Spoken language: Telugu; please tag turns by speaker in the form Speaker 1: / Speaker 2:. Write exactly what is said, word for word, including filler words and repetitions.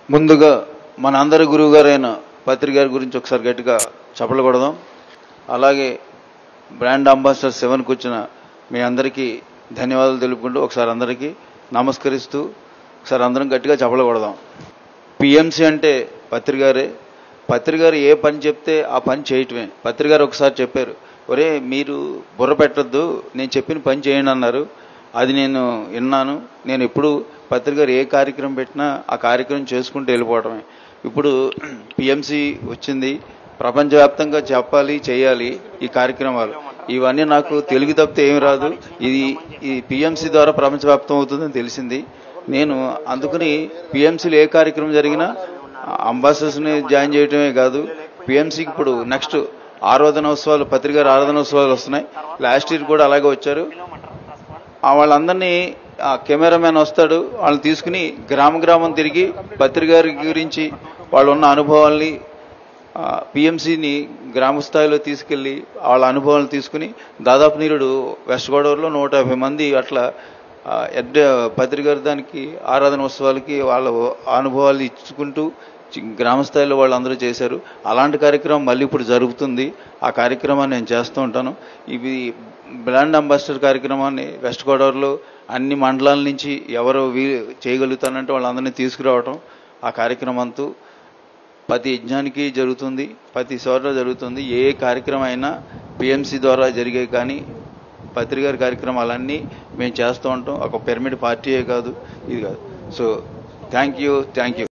Speaker 1: ముందుగా మన అందరి గురువు గారైన పత్రి గారి గురించి ఒకసారి గట్టిగా చప్పట్లు కొడదాం. అలాగే బ్రాండ్ అంబాసిడర్ సెవెన్కి వచ్చిన మీ అందరికీ ధన్యవాదాలు తెలుపుకుంటూ ఒకసారి అందరికీ నమస్కరిస్తూ ఒకసారి అందరం గట్టిగా చప్పట్లు కొడదాం. పిఎంసి అంటే పత్రి గారే. పత్రి గారు ఏ పని చెప్తే ఆ పని చేయటమే. పత్రి గారు ఒకసారి చెప్పారు, ఒరే మీరు బుర్ర పెట్టద్దు, నేను చెప్పిన పని చేయండి అన్నారు. అది నేను విన్నాను. నేను ఎప్పుడు పత్రి గారు ఏ కార్యక్రమం పెట్టినా ఆ కార్యక్రమం చేసుకుంటూ వెళ్ళిపోవడమే. ఇప్పుడు పిఎంసి వచ్చింది, ప్రపంచవ్యాప్తంగా చెప్పాలి, చేయాలి ఈ కార్యక్రమాలు. ఇవన్నీ నాకు తెలుగు తప్పితే ఏమి రాదు. ఇది ఈ పిఎంసి ద్వారా ప్రపంచవ్యాప్తం అవుతుందని తెలిసింది. నేను అందుకని పిఎంసీలో ఏ కార్యక్రమం జరిగినా అంబాసిడర్స్ని జాయిన్ చేయటమే కాదు, పిఎంసీకి ఇప్పుడు నెక్స్ట్ ఆరాధనోత్సవాలు, పత్రికారు ఆరాధనోత్సవాలు వస్తున్నాయి. లాస్ట్ ఇయర్ కూడా అలాగే వచ్చారు. వాళ్ళందరినీ ఆ కెమెరామెన్ వస్తాడు, వాళ్ళని తీసుకుని గ్రామ గ్రామం తిరిగి పత్రికారి గురించి వాళ్ళు ఉన్న అనుభవాల్ని పిఎంసీని గ్రామ స్థాయిలో తీసుకెళ్ళి వాళ్ళ అనుభవాలను తీసుకుని దాదాపు నీరుడు వెస్ట్ గోదావరిలో నూట యాభై మంది అట్లా ఎడ్ పత్రికారి దానికి ఆరాధనోత్సవాలకి వాళ్ళ అనుభవాలు ఇచ్చుకుంటూ గ్రామ స్థాయిలో వాళ్ళు అందరూ చేశారు. అలాంటి కార్యక్రమం మళ్ళీ ఇప్పుడు జరుగుతుంది. ఆ కార్యక్రమాన్ని నేను చేస్తూ ఉంటాను. ఇవి బ్రాండ్ అంబాసిడర్ కార్యక్రమాన్ని వెస్ట్ గోదావరిలో అన్ని మండలాల నుంచి ఎవరు వీ చేయగలుగుతానంటే వాళ్ళందరినీ తీసుకురావటం, ఆ కార్యక్రమంతో ప్రతి యజ్ఞానికి జరుగుతుంది, ప్రతి చోట జరుగుతుంది. ఏ కార్యక్రమం అయినా పిఎంసి ద్వారా జరిగే కానీ పత్రికారి కార్యక్రమాలన్నీ మేము చేస్తూ ఉంటాం. ఒక పిరమిడ్ పార్టీయే కాదు, ఇది కాదు. So thank you thank you